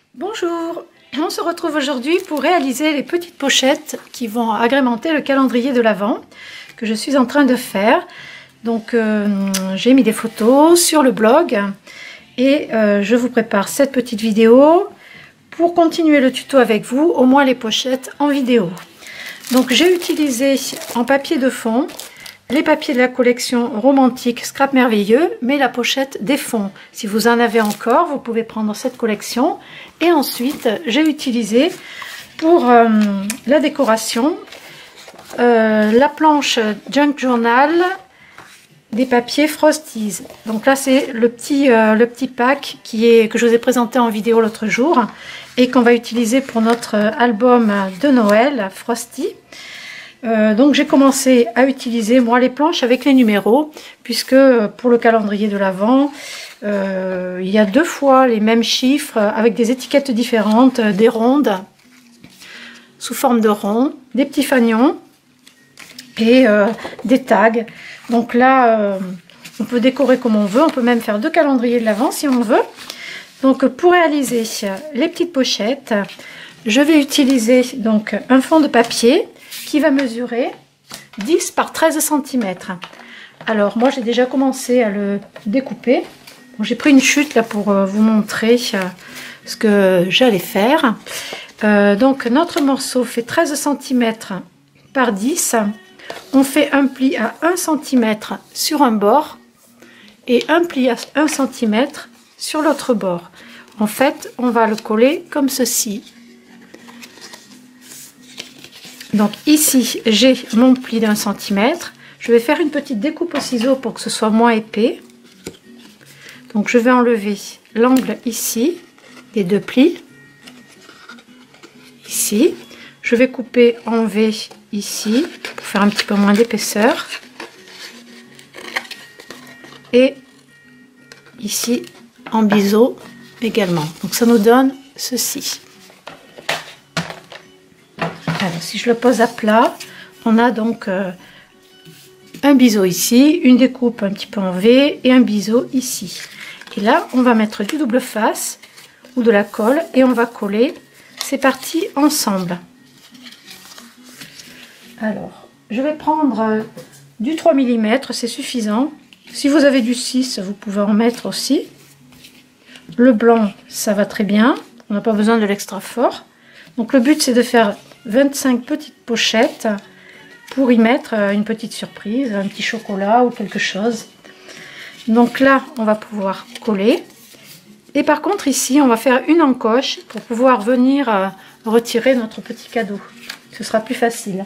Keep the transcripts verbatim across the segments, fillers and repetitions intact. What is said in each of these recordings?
Bonjour, on se retrouve aujourd'hui pour réaliser les petites pochettes qui vont agrémenter le calendrier de l'Avent que je suis en train de faire. Donc euh, j'ai mis des photos sur le blog et euh, je vous prépare cette petite vidéo pour continuer le tuto avec vous, au moins les pochettes en vidéo. Donc j'ai utilisé en papier de fond les papiers de la collection Romantique Scrap Merveilleux, mais la pochette des fonds. Si vous en avez encore, vous pouvez prendre cette collection. Et ensuite, j'ai utilisé pour euh, la décoration euh, la planche Junk Journal des papiers Frosties. Donc là, c'est le petit euh, le petit pack qui est que je vous ai présenté en vidéo l'autre jour et qu'on va utiliser pour notre album de Noël Frosty. Euh, donc j'ai commencé à utiliser moi les planches avec les numéros, puisque pour le calendrier de l'Avent euh, il y a deux fois les mêmes chiffres avec des étiquettes différentes, des rondes sous forme de rond, des petits fanions et euh, des tags. Donc là euh, on peut décorer comme on veut, on peut même faire deux calendriers de l'Avent si on veut. Donc pour réaliser les petites pochettes, je vais utiliser donc un fond de papier qui va mesurer dix par treize centimètres. Alors moi j'ai déjà commencé à le découper. Bon, j'ai pris une chute là pour euh, vous montrer euh, ce que j'allais faire. Euh, donc notre morceau fait treize centimètres par dix. On fait un pli à un centimètre sur un bord et un pli à un centimètre sur l'autre bord. En fait, on va le coller comme ceci. Donc ici, j'ai mon pli d'un centimètre. Je vais faire une petite découpe au ciseau pour que ce soit moins épais. Donc je vais enlever l'angle ici des deux plis. Ici. Je vais couper en V ici pour faire un petit peu moins d'épaisseur. Et ici en biseau également. Donc ça nous donne ceci. Alors, si je le pose à plat, on a donc euh, un biseau ici, une découpe un petit peu en V et un biseau ici. Et là, on va mettre du double face ou de la colle et on va coller ces parties ensemble. Alors, je vais prendre euh, du trois millimètres, c'est suffisant. Si vous avez du six, vous pouvez en mettre aussi. Le blanc, ça va très bien. On n'a pas besoin de l'extra fort. Donc, le but, c'est de faire vingt-cinq petites pochettes pour y mettre une petite surprise, un petit chocolat ou quelque chose. Donc là, on va pouvoir coller. Et par contre, ici, on va faire une encoche pour pouvoir venir retirer notre petit cadeau. Ce sera plus facile.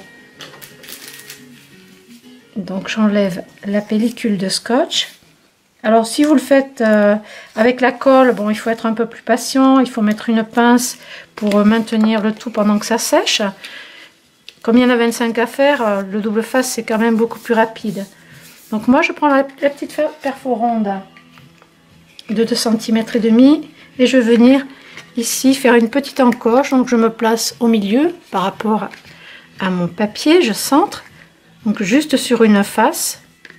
Donc j'enlève la pellicule de scotch. Alors si vous le faites euh, avec la colle, bon, il faut être un peu plus patient, il faut mettre une pince pour maintenir le tout pendant que ça sèche. Comme il y en a vingt-cinq à faire, le double face c'est quand même beaucoup plus rapide. Donc moi je prends la, la petite perforonde de deux centimètres et demi et je vais venir ici faire une petite encoche. Donc je me place au milieu par rapport à mon papier, je centre, donc juste sur une face.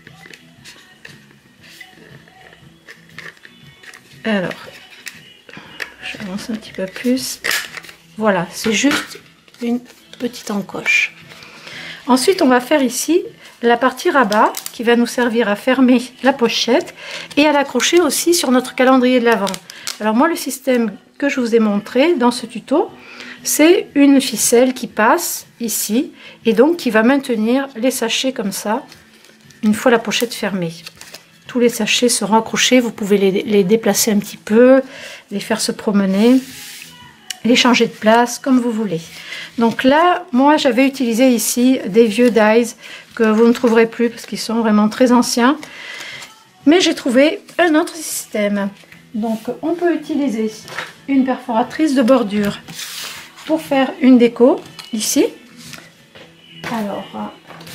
Alors, j'avance un petit peu plus. Voilà, c'est juste une petite encoche. Ensuite, on va faire ici la partie rabat qui va nous servir à fermer la pochette et à l'accrocher aussi sur notre calendrier de l'Avent. Alors moi, le système que je vous ai montré dans ce tuto, c'est une ficelle qui passe ici et donc qui va maintenir les sachets comme ça une fois la pochette fermée. Tous les sachets seront accrochés, vous pouvez les, les déplacer un petit peu, les faire se promener, les changer de place comme vous voulez. Donc là, moi j'avais utilisé ici des vieux dies que vous ne trouverez plus parce qu'ils sont vraiment très anciens. Mais j'ai trouvé un autre système. Donc on peut utiliser une perforatrice de bordure pour faire une déco ici. Alors,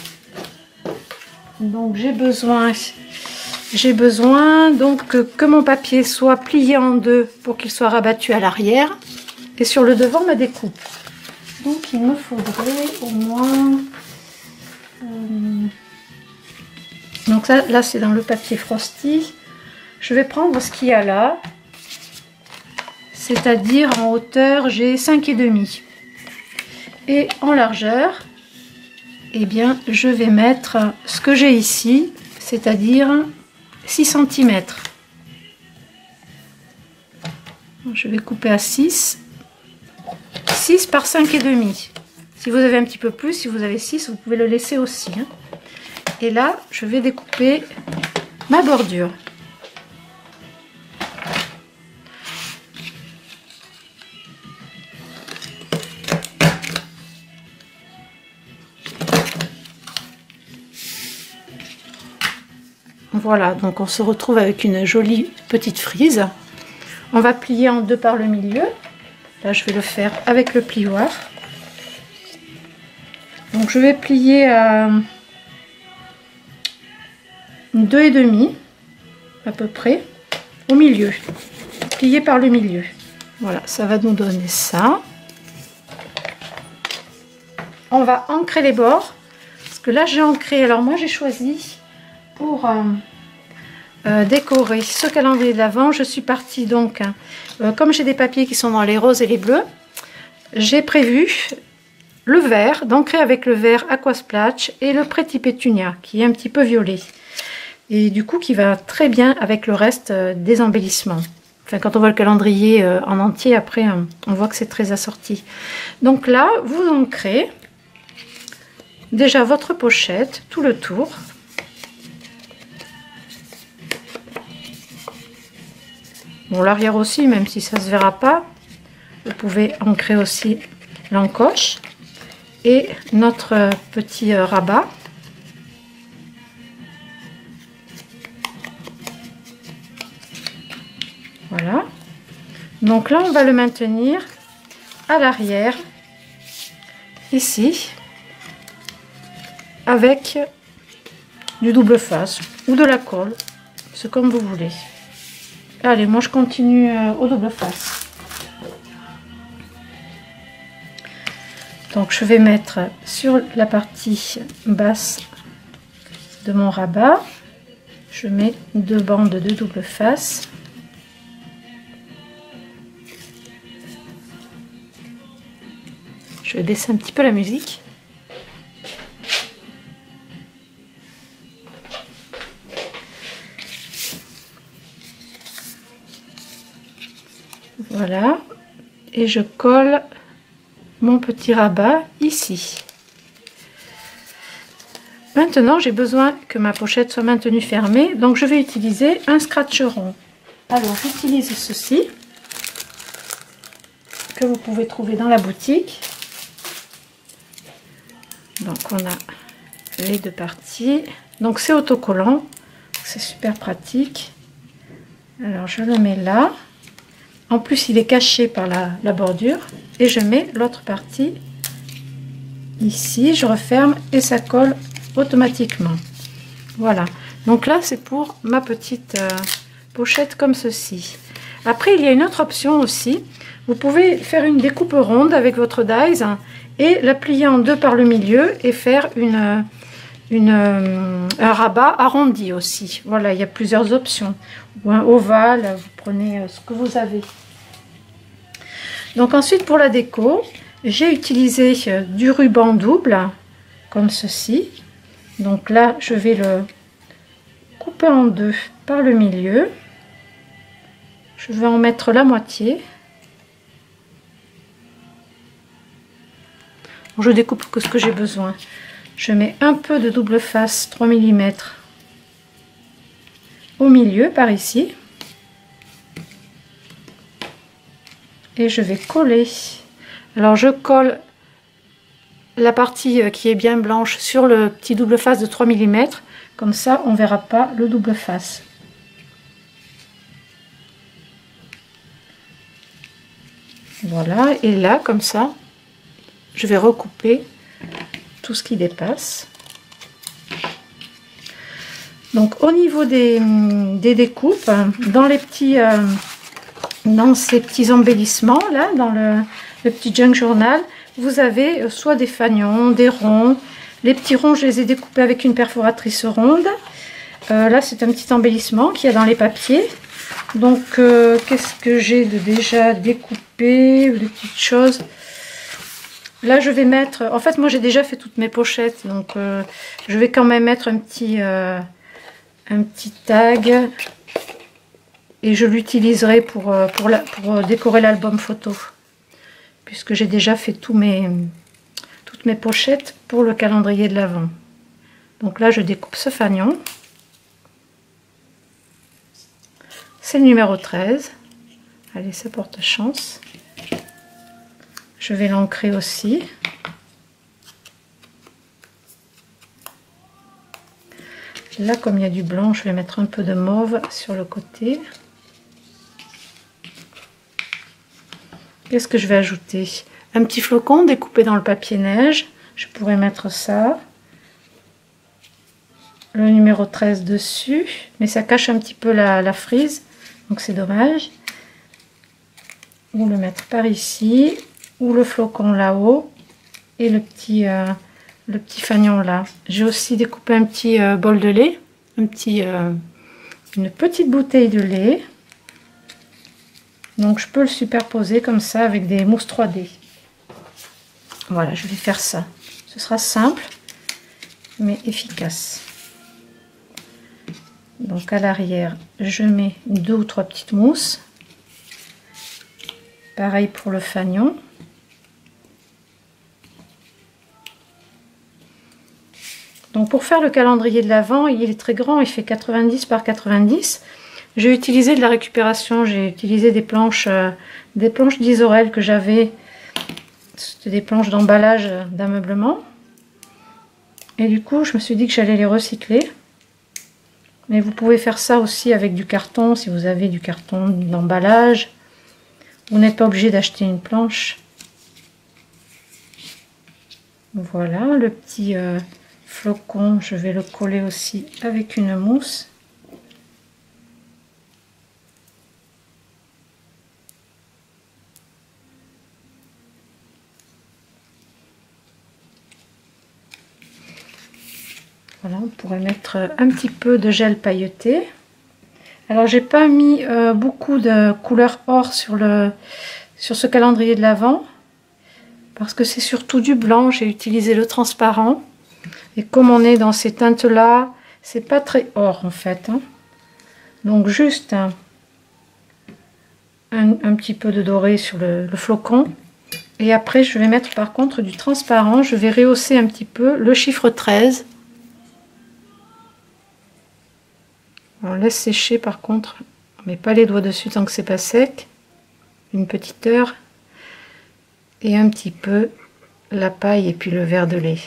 donc j'ai besoin... J'ai besoin donc que, que mon papier soit plié en deux pour qu'il soit rabattu à l'arrière et sur le devant ma découpe. Donc il me faudrait au moins... Euh, donc ça, là c'est dans le papier Frosty. Je vais prendre ce qu'il y a là. c'est-à-dire en hauteur j'ai cinq et demi. Et en largeur, eh bien je vais mettre ce que j'ai ici, c'est-à-dire six centimètres. Je vais couper à six. six par cinq et demi. Si vous avez un petit peu plus, si vous avez six, vous pouvez le laisser aussi. Hein. Et là, je vais découper ma bordure. Voilà, donc on se retrouve avec une jolie petite frise. On va plier en deux par le milieu. Là, je vais le faire avec le plioir. Donc, je vais plier à deux et demi, à peu près, au milieu. Plier par le milieu. Voilà, ça va nous donner ça. On va ancrer les bords. Parce que là, j'ai ancré. Alors, moi, j'ai choisi pour euh, euh, décorer ce calendrier de l'Avent. Je suis partie donc, euh, comme j'ai des papiers qui sont dans les roses et les bleus, j'ai prévu le vert, d'ancrer avec le vert Aqua Splash et le Pretty Pétunia qui est un petit peu violet. Et du coup, qui va très bien avec le reste euh, des embellissements. Enfin, quand on voit le calendrier euh, en entier, après, euh, on voit que c'est très assorti. Donc là, vous ancrez déjà votre pochette, tout le tour. Bon, l'arrière aussi, même si ça ne se verra pas, vous pouvez ancrer aussi l'encoche et notre petit rabat. Voilà. Donc là, on va le maintenir à l'arrière, ici, avec du double face ou de la colle, c'est comme vous voulez. Allez, moi je continue euh, au double face. Donc je vais mettre sur la partie basse de mon rabat, je mets deux bandes de double face. Je vais baisser un petit peu la musique. Voilà, et je colle mon petit rabat ici. Maintenant, j'ai besoin que ma pochette soit maintenue fermée, donc je vais utiliser un scratch rond. Alors, j'utilise ceci, que vous pouvez trouver dans la boutique. Donc, on a les deux parties. Donc, c'est autocollant, c'est super pratique. Alors, je le mets là. En plus, il est caché par la, la bordure. Et je mets l'autre partie ici. Je referme et ça colle automatiquement. Voilà. Donc là, c'est pour ma petite euh, pochette comme ceci. Après, il y a une autre option aussi. Vous pouvez faire une découpe ronde avec votre dies et la plier en deux par le milieu et faire une, une, un rabat arrondi aussi. Voilà, il y a plusieurs options. Ou un ovale, vous prenez ce que vous avez. Donc ensuite, pour la déco, j'ai utilisé du ruban double, comme ceci. Donc là, je vais le couper en deux par le milieu. Je vais en mettre la moitié. Je découpe que ce que j'ai besoin. Je mets un peu de double face trois millimètres au milieu, par ici. Et je vais coller. Alors je colle la partie qui est bien blanche sur le petit double face de trois millimètres. Comme ça, on ne verra pas le double face. Voilà, et là, comme ça, je vais recouper tout ce qui dépasse. Donc au niveau des, des découpes, dans les petits, euh, dans ces petits embellissements là, dans le, le petit junk journal, vous avez soit des fanions, des ronds. Les petits ronds, je les ai découpés avec une perforatrice ronde. Euh, là, c'est un petit embellissement qu'il y a dans les papiers. Donc, euh, qu'est-ce que j'ai de déjà découpé, des petites choses. Là, je vais mettre... En fait, moi, j'ai déjà fait toutes mes pochettes. Donc, euh, je vais quand même mettre un petit, euh, un petit tag. Et je l'utiliserai pour, euh, pour, la, pour décorer l'album photo. Puisque j'ai déjà fait tous mes, toutes mes pochettes pour le calendrier de l'Avent. Donc là, je découpe ce fanion. C'est le numéro treize. Allez, ça porte chance. Je vais l'ancrer aussi. Là, comme il y a du blanc, je vais mettre un peu de mauve sur le côté. Qu'est-ce que je vais ajouter? Un petit flocon découpé dans le papier neige. Je pourrais mettre ça. Le numéro treize dessus. Mais ça cache un petit peu la, la frise. Donc c'est dommage. Ou le mettre par ici. Ou le flocon là-haut. Et le petit, euh, le petit fanion là. J'ai aussi découpé un petit euh, bol de lait. Un petit, euh, une petite bouteille de lait. Donc je peux le superposer comme ça avec des mousses trois D. Voilà, je vais faire ça. Ce sera simple, mais efficace. Donc à l'arrière, je mets deux ou trois petites mousses. Pareil pour le fanion. Donc pour faire le calendrier de l'Avent, il est très grand, il fait quatre-vingt-dix par quatre-vingt-dix. J'ai utilisé de la récupération, j'ai utilisé des planches, euh, des planches d'Isorel que j'avais, c'était des planches d'emballage d'ameublement. Et du coup, je me suis dit que j'allais les recycler. Mais vous pouvez faire ça aussi avec du carton, si vous avez du carton d'emballage. Vous n'êtes pas obligé d'acheter une planche. Voilà, le petit euh, flocon, je vais le coller aussi avec une mousse. Voilà, on pourrait mettre un petit peu de gel pailleté. Alors, j'ai pas mis euh, beaucoup de couleur or sur, le, sur ce calendrier de l'Avent. Parce que c'est surtout du blanc, j'ai utilisé le transparent. Et comme on est dans ces teintes-là, c'est pas très or en fait. Hein. Donc, juste un, un, un petit peu de doré sur le, le flocon. Et après, je vais mettre par contre du transparent. Je vais rehausser un petit peu le chiffre treize. On laisse sécher par contre, on met pas les doigts dessus tant que c'est pas sec, une petite heure, et un petit peu la paille et puis le verre de lait.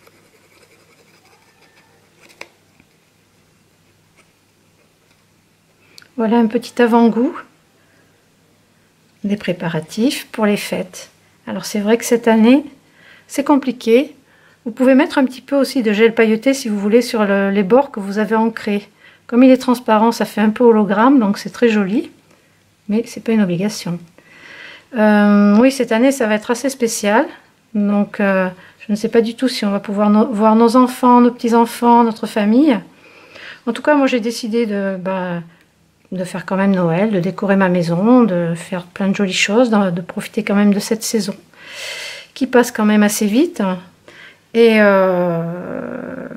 Voilà un petit avant-goût des préparatifs pour les fêtes. Alors c'est vrai que cette année c'est compliqué, vous pouvez mettre un petit peu aussi de gel pailleté si vous voulez sur le, les bords que vous avez ancrés. Comme il est transparent, ça fait un peu hologramme, donc c'est très joli, mais c'est pas une obligation. Euh, oui, cette année, ça va être assez spécial, donc euh, je ne sais pas du tout si on va pouvoir no voir nos enfants, nos petits-enfants, notre famille. En tout cas, moi, j'ai décidé de, bah, de faire quand même Noël, de décorer ma maison, de faire plein de jolies choses, de, de profiter quand même de cette saison qui passe quand même assez vite. Et... Euh,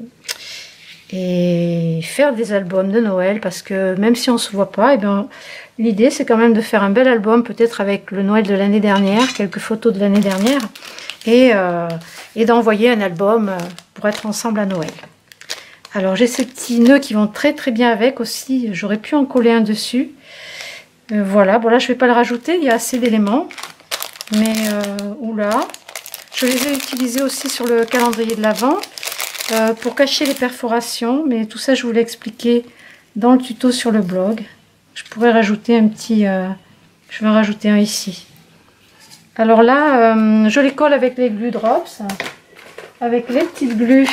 et faire des albums de Noël, parce que même si on ne se voit pas, eh bien, l'idée c'est quand même de faire un bel album, peut-être avec le Noël de l'année dernière, quelques photos de l'année dernière, et, euh, et d'envoyer un album pour être ensemble à Noël. Alors j'ai ces petits nœuds qui vont très très bien avec aussi, j'aurais pu en coller un dessus. Euh, voilà, bon là je ne vais pas le rajouter, il y a assez d'éléments, mais euh, oula, je les ai utilisés aussi sur le calendrier de l'Avent. Euh, pour cacher les perforations, mais tout ça je vous l'ai expliqué dans le tuto sur le blog. Je pourrais rajouter un petit, euh, je vais en rajouter un ici. Alors là, euh, je les colle avec les glue drops, avec les petites glues,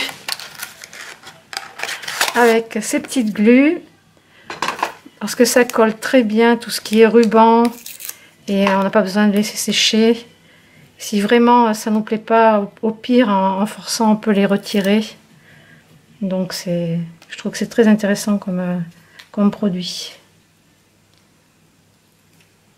avec ces petites glues, parce que ça colle très bien tout ce qui est ruban, et on n'a pas besoin de laisser sécher. Si vraiment ça nous plaît pas, au pire en, en forçant on peut les retirer. Donc c'est, je trouve que c'est très intéressant comme, euh, comme produit.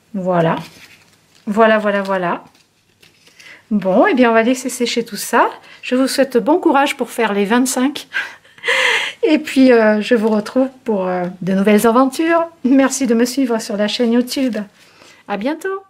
Voilà. Voilà, voilà, voilà. Bon, et eh bien on va laisser sécher tout ça. Je vous souhaite bon courage pour faire les vingt-cinq. Et puis euh, je vous retrouve pour euh, de nouvelles aventures. Merci de me suivre sur la chaîne YouTube. À bientôt.